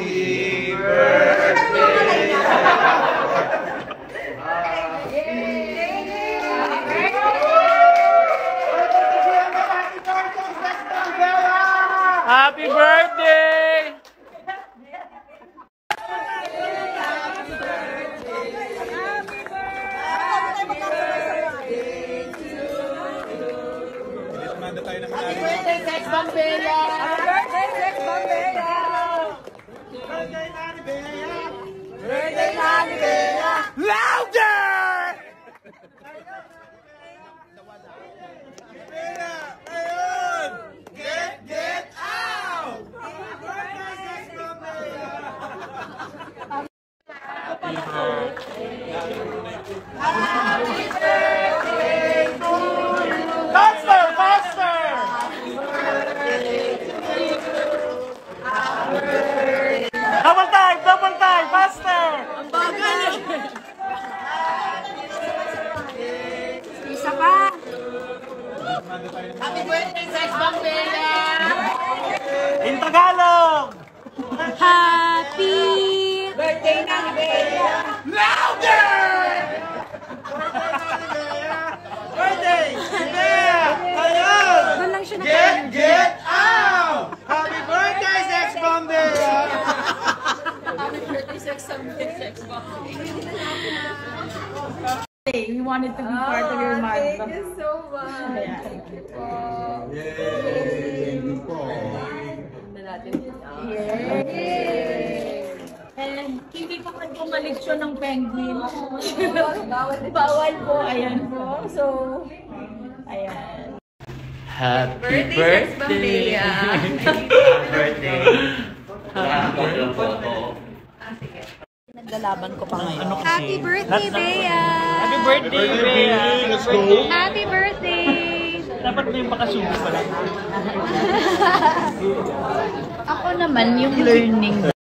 Happy birthday! Happy birthday, Sex Bombella! Happy birthday, Sex Bombella! Birthday, Nani Bella! Birthday, Nani Bella! Louder! Get out! Happy birthday, Sex Bombella! Happy birthday to you! Faster! Faster! Double time! Double time! Faster! Ang bagal eh! Isa pa! Happy birthday, Sex Bombella! In Tagalog! Happy birthday, Nani Bella! Louder! Birthday! Yeah! Ayun! Doon lang siya Get out! Happy birthday, Sex Bombella! Happy birthday, Sex Bombella! We wanted to be part of your month. Thank you so much. Thank you po. Yay! And hindi pa man bumalik siya ng penguin. Bawal po. Ayan po. So, ayan. Happy birthday! Happy birthday! Naglalaban ko pa ngayon. Ano kasi? Happy birthday, Bea! Happy birthday, Bea! Let's go! Happy birthday! Dapat may pakasubo pala. Ako naman yung learning